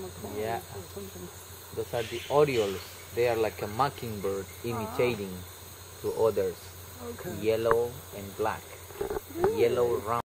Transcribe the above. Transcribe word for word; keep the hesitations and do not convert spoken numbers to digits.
Yeah. Those are the orioles. They are like a mockingbird imitating to others. Okay. Yellow and black. Yellow round.